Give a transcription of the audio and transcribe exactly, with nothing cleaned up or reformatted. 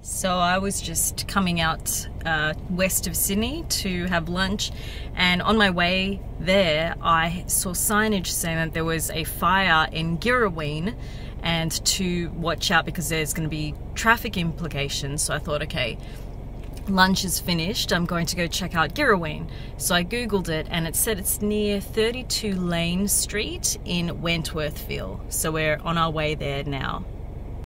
So I was just coming out uh, west of Sydney to have lunch, and on my way there I saw signage saying that there was a fire in Girraween and to watch out because there's going to be traffic implications. So I thought, okay, lunch is finished, I'm going to go check out Girraween. So I googled it and it said it's near thirty-two Lane Street in Wentworthville. So we're on our way there now.